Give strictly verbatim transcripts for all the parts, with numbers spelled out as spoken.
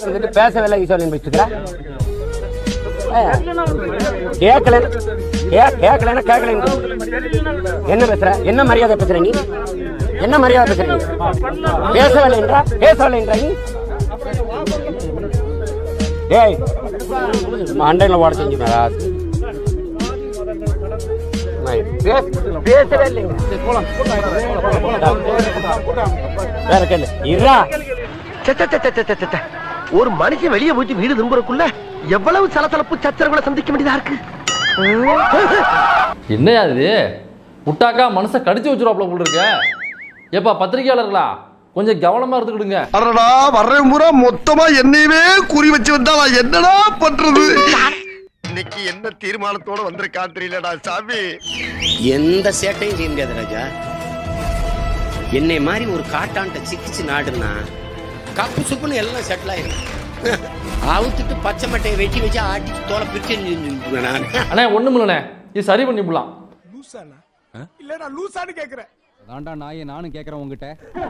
பேசவில்லை ஈஸ்வரன் பேசிட்டு கேட்கல கேட்கலன்னா கேட்கல என்ன பேசுற என்ன மரியாதை பேசுற நீ என்ன மரியாதை பேசுற நீ பேசவில்லை என்றா பேசவில்லை என்றா நீ ஏய் மண்டையில ஓட செஞ்சுனா பேசவே இல்லைங்க வேற கேளு இருடா ஒரு மனுஷன் வெளியே போயிட்டு வீடு திரும்புறக்குள்ள எவ்வளவு சலசலப்பு சச்சரவுகளை சந்திக்க வேண்டியதா இருக்கு. என்னையா இது முட்டாக்கா மனசை கடிச்சு வச்சிருவாப்ல போல இருக்க. ஏப்பா பத்திரிகையாளர்களா கொஞ்சம் கவனமா இருந்துக்கிடுங்க. அடடா வர்றேன் பூரா மொத்தமா என்னையவே குறி வச்சு வந்தா நான் என்னடா பண்றது? இன்னைக்கு என்ன தீர்மானத்தோட வந்திருக்கான் தெரியலடா சாமி. எந்த சேட்டையும் செய்ய முடியாது ராஜா. என்னை மாதிரி ஒரு காட்டான்ட்ட சிக்கிச்சு நாடுனா கப்பு சுப்புன்னு எல்லாம் செட்டில் ஆயிடும். அவுத்துட்டு பச்சை மட்டையை வெட்டி வச்சு ஆட்டிட்டு தோலை பிரிச்சு நான் அண்ணே ஒண்ணும் இல்லண்ணே இது சரி பண்ணி விடலாம். இல்லடா லூசான்னு கேக்குறேன். தாண்டா நாயே நானும் கேக்குறேன் உங்ககிட்ட.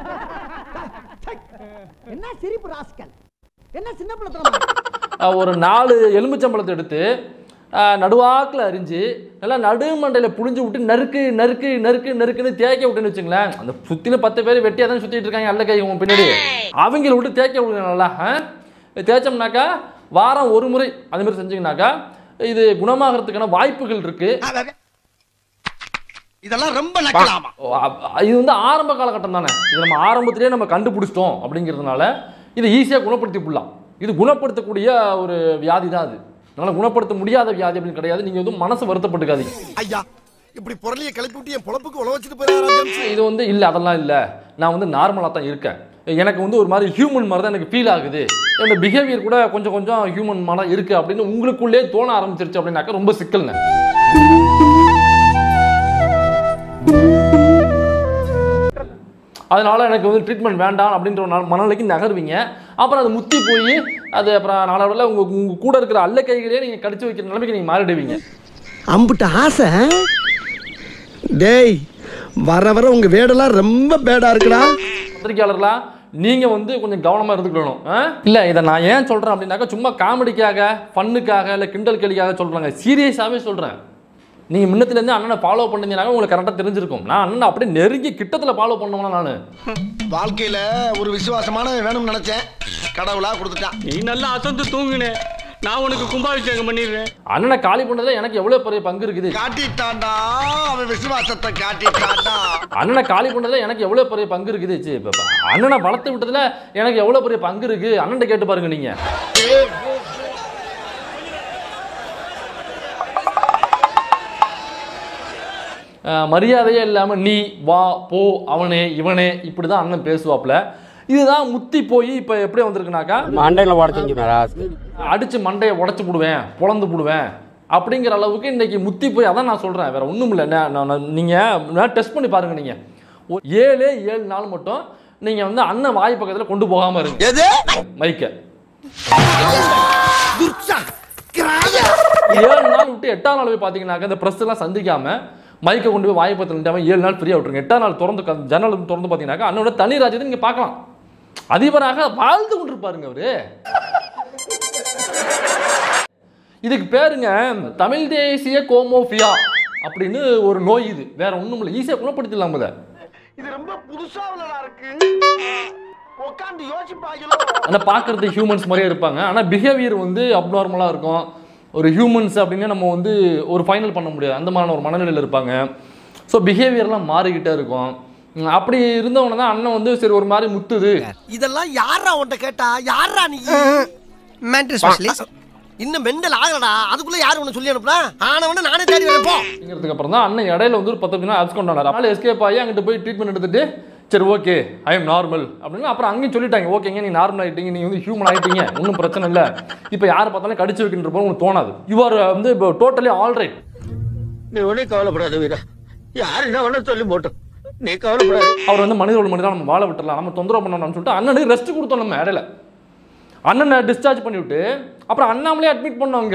என்ன சிரிப்பு ராஸ்கல் என்ன சின்ன பிள்ளை ஒரு நாலு எலுமிச்சம்பழத்தை எடுத்து நடுவாக்கில் அரிஞ்சு நல்லா நடுமண்டையில் புழிஞ்சு விட்டு நறுக்கு நறுக்கு நறுக்கு நறுக்குன்னு தேய்க்க விட்டுன்னு வச்சுங்களேன். அந்த சுற்றின பத்து பேர் வெட்டியாக தான் சுற்றிட்டு இருக்காங்க அல்ல கை உங்க பின்னாடி அவங்கள விட்டு தேய்க்க விடுங்க நல்லா. தேய்ச்சோம்னாக்கா வாரம் ஒரு முறை அது மாதிரி செஞ்சீங்கன்னாக்கா இது குணமாகறதுக்கான வாய்ப்புகள் இருக்கு. இதெல்லாம் ரொம்ப நக்கலாமா? இது வந்து ஆரம்ப காலகட்டம் தானே. இது நம்ம ஆரம்பத்திலேயே நம்ம கண்டுபிடிச்சிட்டோம் அப்படிங்கிறதுனால இதை ஈஸியாக குணப்படுத்தி விடலாம். இது குணப்படுத்தக்கூடிய ஒரு வியாதி தான் அது. அதனால குணப்படுத்த முடியாத வியாதி அப்படின்னு கிடையாது. நீங்க வந்து மனசு வருத்தப்பட்டுக்காதீங்க. ஐயா இப்படி பொருளியை கிளப்பி விட்டு என் பொழப்புக்கு உழ வச்சுட்டு போயிடாதீங்க. இது வந்து இல்லை அதெல்லாம் இல்லை நான் வந்து நார்மலாக தான் இருக்கேன். எனக்கு வந்து ஒரு மாதிரி ஹியூமன் மாதிரி தான் எனக்கு ஃபீல் ஆகுது. என்னோட பிஹேவியர் கூட கொஞ்சம் கொஞ்சம் ஹியூமன் மாதிரி இருக்கு அப்படின்னு உங்களுக்குள்ளே தோண ஆரம்பிச்சிருச்சு அப்படின்னாக்கா ரொம்ப சிக்கல்ங்க. அதனால எனக்கு வந்து ட்ரீட்மெண்ட் வேண்டாம் அப்படின்ற ஒரு மனநிலைக்கு நகர்வீங்க. அப்புறம் அது முத்தி போய் அது அப்புறம் நாளோட உங்க உங்க கூட இருக்கிற அல்ல கைகளே நீங்க கடிச்சு வைக்கிற நிலைமைக்கு நீங்க மாறிடுவீங்க. அம்புட்ட ஆசை டேய் வர வர உங்க வேடெல்லாம் ரொம்ப பேடா இருக்குடா. பத்திரிகையாளர்களா நீங்க வந்து கொஞ்சம் கவனமா இருந்துக்கணும். இல்ல இதை நான் ஏன் சொல்றேன் அப்படின்னாக்கா சும்மா காமெடிக்காக ஃபன்னுக்காக இல்ல கிண்டல் கேலிக்காக சொல்றாங்க. சீரியஸாவே சொல்றேன். நீங்க முன்னத்துல இருந்து அண்ணனை ஃபாலோ பண்ணீங்கன்னாக்க உங்களுக்கு கரெக்டா தெரிஞ்சிருக்கும். நான் அண்ணனை அப்படியே நெருங்கி கிட்டத்துல ஃபாலோ பண்ணுவேன். நானு வாழ்க்கையில ஒரு விசுவாசமான வேணும்னு நினைச்சேன். கடவுளா கொடுத்துட்டான். நீ நல்லா அசந்து தூங்குனே. நான் உனக்கு கும்பாபிஷேகம் பண்ணிடுறேன். அண்ணனை காலி பண்ணதுல எனக்கு எவ்வளவு பெரிய பங்கு இருக்குது. காட்டிட்டான்டா அவன் விசுவாசத்தை காட்டிட்டான்டா. அண்ணனை காலி பண்ணதுல எனக்கு எவ்வளவு பெரிய பங்கு இருக்குது. அண்ணனை வளர்த்து விட்டதுல எனக்கு எவ்வளவு பெரிய பங்கு இருக்கு. அண்ணன் கேட்டு பாருங்க நீங்க. மரியாதையே இல்லாம நீ வா போ அவனே இவனே இப்படிதான் அண்ணன் பேசுவாப்ல. இதுதான் முத்தி போய் இப்ப எப்படி வந்திருக்குனாக்கா மண்டையில ஓட செஞ்சுனா அடிச்சு மண்டையை உடைச்சு போடுவேன் பொழந்து போடுவேன் அப்படிங்கிற அளவுக்கு இன்னைக்கு முத்தி போய். அதான் நான் சொல்றேன் வேற ஒண்ணும் இல்லை. நீங்க டெஸ்ட் பண்ணி பாருங்க. நீங்க ஏழு ஏழு நாள் மட்டும் நீங்க வந்து அண்ணன் வாய் பக்கத்துல கொண்டு போகாம இருங்க மைக்க. ஏழு நாள் விட்டு எட்டாம் நாள் போய் பாத்தீங்கன்னாக்க இந்த பிரஸ் எல்லாம் சந்திக்காம மைக்கை கொண்டு போய் வாய் பத்திரம் நிட்டாம ஏழு நாள் ஃப்ரீயா விட்டுருங்க. எட்டாம் நாள் திறந்து ஜன்னல் திறந்து பாத்தீங்கன்னாக்கா அண்ணனோட தனி ராஜ்யத்தை நீங்க பார்க்கலாம். அதிபராக வாழ்ந்து கொண்டிருப்பாருங்க அவரு. இதுக்கு பேருங்க தமிழ் தேசிய கோமோபியா அப்படின்னு ஒரு நோய். இது வேற ஒண்ணும் இல்லை. ஈஸியா குணப்படுத்திடலாம். இது ரொம்ப புதுசா இருக்கு. உட்கார்ந்து யோசிப்பாங்களோ. ஆனா பாக்குறது ஹியூமன்ஸ் மாதிரியே இருப்பாங்க. ஆனா பிஹேவியர் வந்து அப்நார்மலா இருக்கும். ஒரு ஹியூமன்ஸ் அப்படின்னு நம்ம வந்து ஒரு ஃபைனல் பண்ண முடியாது. அந்த மாதிரி ஒரு மனநிலையில் இருப்பாங்க. ஸோ பிஹேவியர்லாம் மாறிக்கிட்டே இருக்கும். அப்படி இருந்தவங்க தான் அண்ணன் வந்து சரி ஒரு மாதிரி முத்துது. இதெல்லாம் யாரா உன்கிட்ட கேட்டா யாரா நீ மென்டல் ஸ்பெஷலிஸ்ட் இன்னும் மெண்டல் ஆகலடா. அதுக்குள்ள யாரு ஒன்று சொல்லி அனுப்புனா ஆனவன நானே தேடி வரப்போம். அப்படிங்கிறதுக்கு அப்புறம் தான் அண்ணன் இடையில வந்து ஒரு பத்து நாள் அப்ஸ்கவுண்ட் ஆனார். அதனால எஸ்கேப் ஆகி அங்கிட்டு போய் ட்ரீட்மெண்ட் எடுத்துட்டு சரி ஓகே ஐ எம் நார்மல் அப்படின்னு அப்புறம் அங்கேயும் சொல்லிட்டாங்க. ஓகேங்க நீ நார்மல் ஆகிட்டீங்க, நீ வந்து ஹியூமன் ஆகிட்டீங்க, ஒன்றும் பிரச்சனை இல்லை. இப்போ யாரை பார்த்தாலும் கடிச்சு வைக்கின்ற போது உங்களுக்கு தோணாது. யூஆர் வந்து இப்போ டோட்டலி ஆல் ரைட். நீ ஒன்னே கவலைப்படாத வீரா. யாரு என்ன வேணா சொல்லி போட்டோம். நீ கவலைப்படாத. அவர் வந்து மனிதர்கள் மனிதா நம்ம வாழ விட்டுலாம், நம்ம தொந்தரவு பண்ணணும்னு சொல்லிட்டு அண்ணனுக்கு ரெஸ்ட் கொடுத்தோம். நம்ம இடையில அண்ணனை டிஸ்சார்ஜ் பண்ணிவிட்டு அப்புறம் அண்ணாமலே அட்மிட் பண்ணவங்க.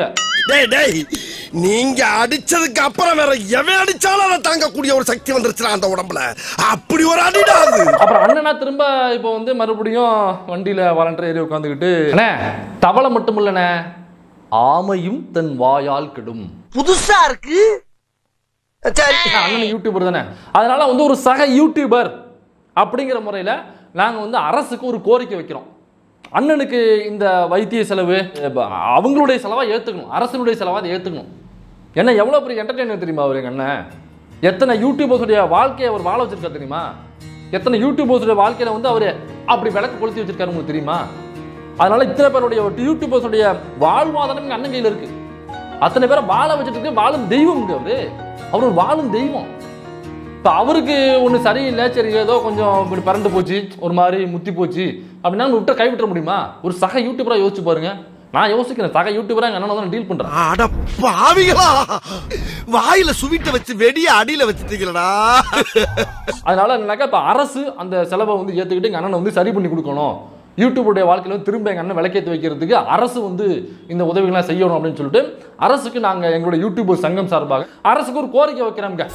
டேய் டேய் நீங்க அடிச்சதுக்கு அப்புறம் வேற எவன் அடிச்சாலும் அதை தாங்கக்கூடிய ஒரு சக்தி வந்துருச்சுடா அந்த உடம்புல. அப்படி ஒரு அடிடா அது. அப்புறம் அண்ணனா திரும்ப இப்போ வந்து மறுபடியும் வண்டியில வாலண்டர் ஏறி உட்காந்துக்கிட்டு அண்ணே தவளை மட்டும் இல்லண்ணே ஆமையும் தன் வாயால் கெடும். புதுசா இருக்கு. சரி அண்ணன் யூடியூபர் தானே, அதனால வந்து ஒரு சக யூடியூபர் அப்படிங்கிற முறையில் நாங்கள் வந்து அரசுக்கு ஒரு கோரிக்கை வைக்கிறோம். அண்ணனுக்கு இந்த வைத்திய செலவு அவங்களுடைய செலவாக ஏற்றுக்கணும், அரசனுடைய செலவாக அதை ஏற்றுக்கணும். ஏன்னா எவ்வளோ பெரிய என்டர்டெயினர் தெரியுமா அவர் எங்கள் அண்ணன்? எத்தனை யூடியூபர்ஸுடைய வாழ்க்கையை அவர் வாழ வச்சிருக்காரு தெரியுமா? எத்தனை யூடியூபர்ஸுடைய வாழ்க்கையில் வந்து அவர் அப்படி விளக்கு கொளுத்தி வச்சிருக்காரு உங்களுக்கு தெரியுமா? அதனால இத்தனை பேருடைய யூடியூபர்ஸுடைய வாழ்வாதாரம் அண்ணன் கையில் இருக்கு. அத்தனை பேரை வாழ வச்சுட்டு இருக்கு. வாழும் தெய்வம் அவரு, அவர் ஒரு வாழும் தெய்வம். இப்போ அவருக்கு ஒன்று சரியில்லை, சரி ஏதோ கொஞ்சம் இப்படி பறந்து போச்சு, ஒரு மாதிரி முத்தி போச்சு அப்படின்னா விட்ட கை விட்டுற முடியுமா? ஒரு சக யூடியூபராக யோசிச்சு பாருங்க. நான் யோசிக்கிறேன், சக யூடியூபராக எங்கள் அண்ணன் தான் டீல் பண்ணுறேன். அட பாவிகளா, வாயில சுவிட்ட வச்சு வெடிய அடியில வச்சுட்டீங்களா? அதனால என்னக்கா இப்போ அரசு அந்த செலவை வந்து ஏற்றுக்கிட்டு எங்கள் அண்ணனை வந்து சரி பண்ணி கொடுக்கணும். யூடியூபுடைய வாழ்க்கையில் வந்து திரும்ப எங்கள் அண்ணன் விளக்கேற்றி வைக்கிறதுக்கு அரசு வந்து இந்த உதவிகள்லாம் செய்யணும் அப்படின்னு சொல்லிட்டு அரசுக்கு நாங்கள் எங்களுடைய யூடியூபர் சங்கம் சார்பாக அரசுக்கு ஒரு கோரிக்கை வைக்கிறோம்ங்க.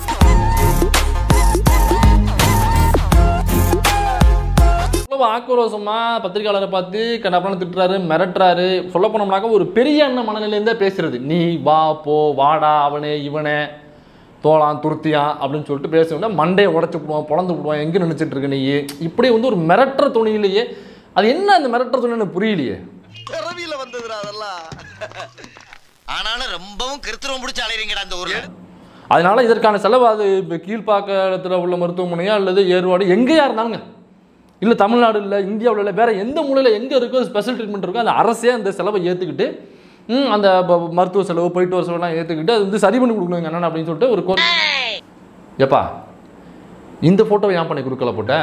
ஆக்ரோஷமா பத்திரிகையாளரை பார்த்து கண்டப்பன திட்டுறாரு, மிரட்டுறாரு. சொல்ல போனோம்னாக்க ஒரு பெரிய அண்ணன் மனநிலையிருந்தே பேசுறது. நீ வா போ, வாடா, அவனே இவனே, தோளான் துருத்தியான் அப்படின்னு சொல்லிட்டு பேசுவோம்னா மண்டையை உடச்சு விடுவான், பொழந்து விடுவான், எங்கே நினைச்சிட்டு இருக்க நீ, இப்படி வந்து ஒரு மிரட்டுற துணியிலேயே. அது என்ன அந்த மிரட்டுற துணி எனக்கு புரியலையே. பிறவியில வந்ததுடா அதெல்லாம். ஆனாலும் ரொம்பவும் கிருத்திரம் பிடிச்சி அலையறீங்கடா அந்த ஊர்ல. அதனால இதற்கான செலவு அது இப்போ கீழ்ப்பாக்கத்தில் உள்ள மருத்துவமனையா அல்லது ஏர்வாடு எங்கேயா இருந்தாங்க, இல்லை தமிழ்நாடு இல்லை இந்தியாவில் இல்லை வேற எந்த மூலையில் எங்கே இருக்கோ ஸ்பெஷல் ட்ரீட்மெண்ட் இருக்கோ அந்த அரசே அந்த செலவை ஏற்றுக்கிட்டு அந்த மருத்துவ செலவு போயிட்டு வர செலவுலாம் ஏற்றுக்கிட்டு அது வந்து சரி பண்ணி கொடுக்கணும் என்னென்ன அப்படின்னு சொல்லிட்டு ஒரு கோரி. எப்பா இந்த ஃபோட்டோவை ஏன் பண்ணி கொடுக்கல போட்ட?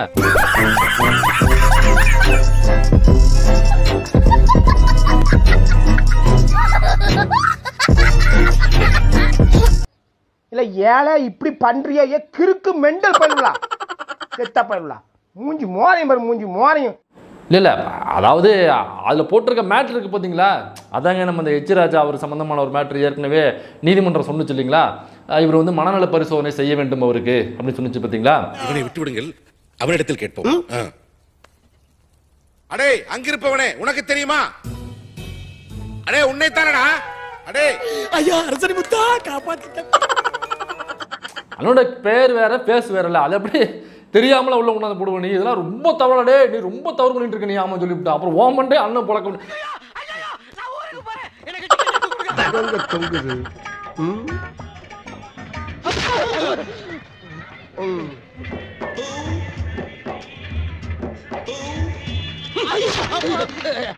இல்ல ஏழை இப்படி பண்றியா? ஏ கிறுக்கு மெண்டல் பண்ணலாம், செத்த பண்ணலாம். மூஞ்சி மோரையும் பாரு, மூஞ்சி மோரையும். இல்லை இல்லை அதாவது அதில் போட்டிருக்க மேட்ரு இருக்குது பார்த்தீங்களா, அதாங்க நம்ம இந்த எச் ராஜா அவர் சம்மந்தமான ஒரு மேட்ரு ஏற்கனவே நீதிமன்றம் சொன்னுச்சு இல்லைங்களா, இவர் வந்து மனநல பரிசோதனை செய்ய வேண்டும் அவருக்கு அப்படின்னு சொன்னிச்சு பார்த்தீங்களா. அவனை விட்டு விடுங்கள், அவனிடத்தில் கேட்போம். அடே அங்கிருப்பவனே உனக்கு தெரியுமா? அடே உன்னை தானடா. அடே ஐயா அரசனி முத்தா காப்பாத்திட்ட. அவனோட பேர் வேற பேஸ் வேற இல்லை, அது எப்படி தெரியாமல உள்ள கொண்டாந்து போடுவ நீ? இதெல்லாம் ரொம்ப தவறடே, நீ ரொம்ப தவறு பண்ணிட்டு இருக்க நீ. ஆமா சொல்லிவிட்டா அப்புறம் ஓமண்டே அண்ணன் பழக்கம் தொங்குது.